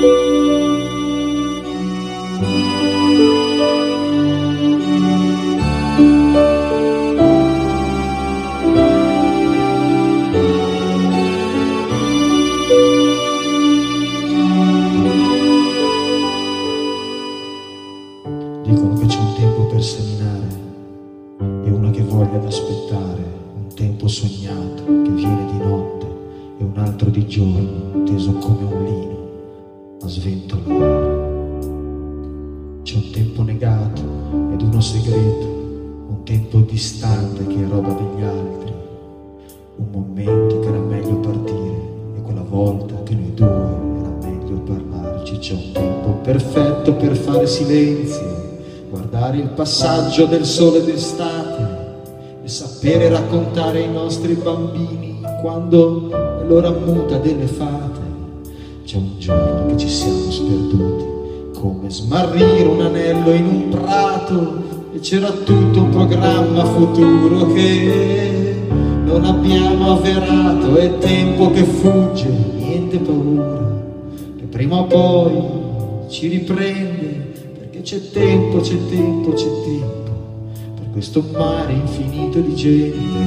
Dicono che c'è un tempo per seminare e una che voglia ad aspettare, un tempo sognato che viene di notte e un altro di giorno, teso come un lino a sventolare. C'è un tempo negato ed uno segreto, un tempo distante che è roba degli altri, un momento che era meglio partire e quella volta che noi due era meglio parlarci. C'è un tempo perfetto per fare silenzio, guardare il passaggio del sole d'estate e sapere raccontare ai nostri bambini quando è l'ora muta delle fate. C'è un giorno che ci siamo sperduti, come smarrire un anello in un prato, e c'era tutto un programma futuro che non abbiamo avverato. È tempo che fugge, niente paura, che prima o poi ci riprende. C'è tempo, c'è tempo, c'è tempo per questo mare infinito di gente.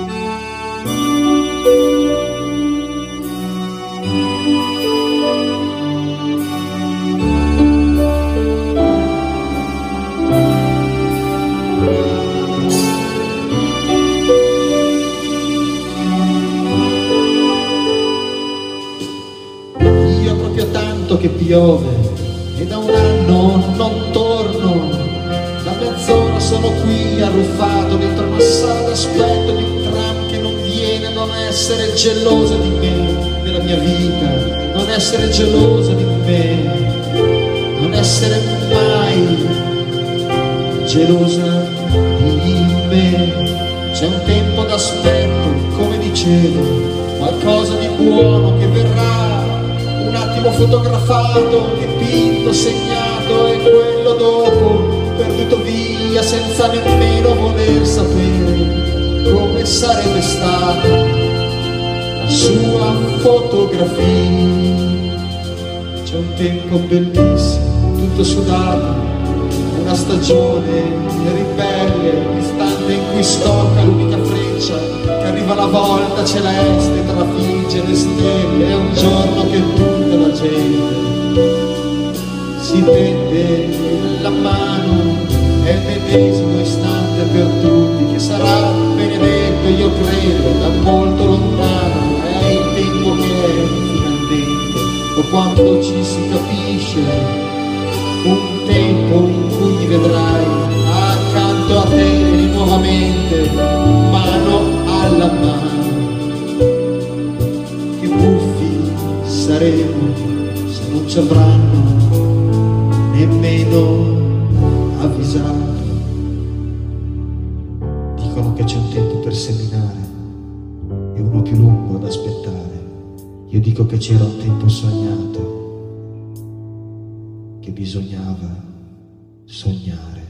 Io proprio tanto che piove e da un anno non torno, da mezz'ora sono qui arruffato dentro una sala d'aspetto di un tram che non viene. Non essere gelosa di me, della mia vita, non essere gelosa di me, non essere mai gelosa di me. C'è un tempo d'aspetto, come dicevo, qualcosa di buono che verrà, un attimo fotografato, dipinto, segnato, e quello dopo perduto via senza nemmeno voler sapere come sarebbe stata la sua fotografia. C'è un tempo bellissimo, tutto sudato, una stagione ribelle, l'istante in cui scocca l'unica freccia, che arriva la volta celeste, trafigge le stelle. È un giorno che tutta la gente si tende la mano, è il medesimo istante per tutti che sarà benedetto, io credo, da molto lontano. È il tempo che è finalmente, o quando ci si capisce, un tempo in cui mi vedrai accanto a te nuovamente, mano alla mano. Che buffi saremo se non ci avranno nemmeno avvisato. Dicono che c'è un tempo per seminare e uno più lungo ad aspettare. Io dico che c'era un tempo sognato, che bisognava sognare.